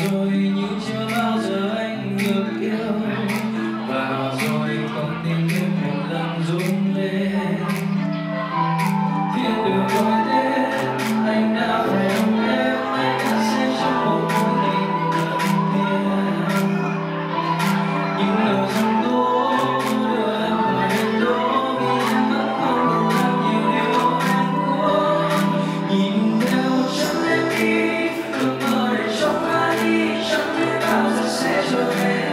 rồi nhưng chưa bao giờ anh được yêu, và rồi con tim thêm một lần rung lên. Thiên đường gọi tên anh đã phải ôm em, anh đã say trong một mối tình gần thiên. Những lời giông tố đưa em vào đêm đố, vì em vẫn không được làm nhiều điều em muốn. Nhìn theo chân em đi, ước mơ để trong ai đi, chẳng biết bao giờ sẽ trở về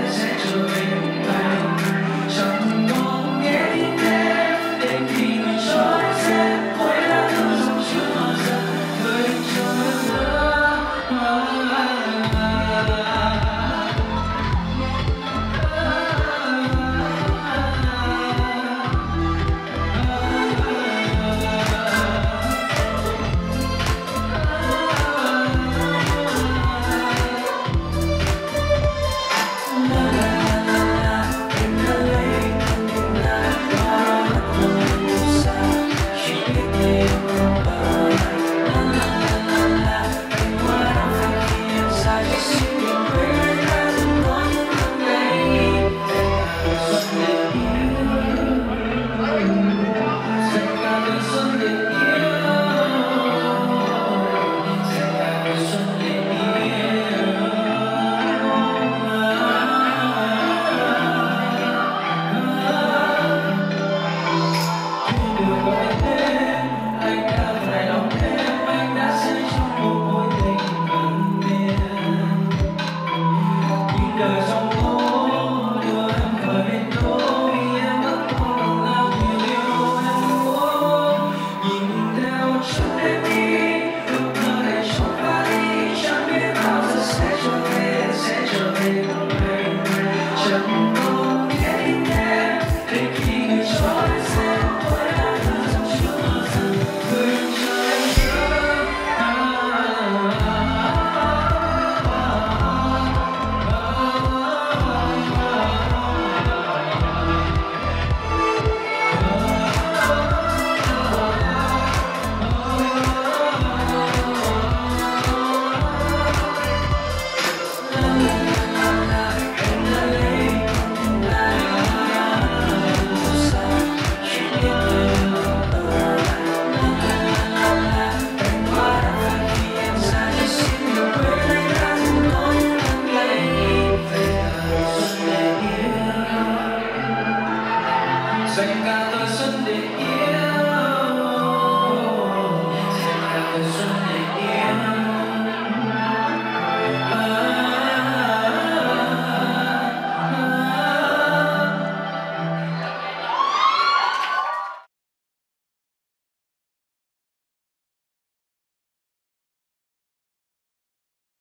cùng anh. Chẳng mong nghe tiếng em đến khi người cho anh xem quay lá thư dòng chưa bao giờ người cho em nữa. Dành cả tuổi xuân để yêu.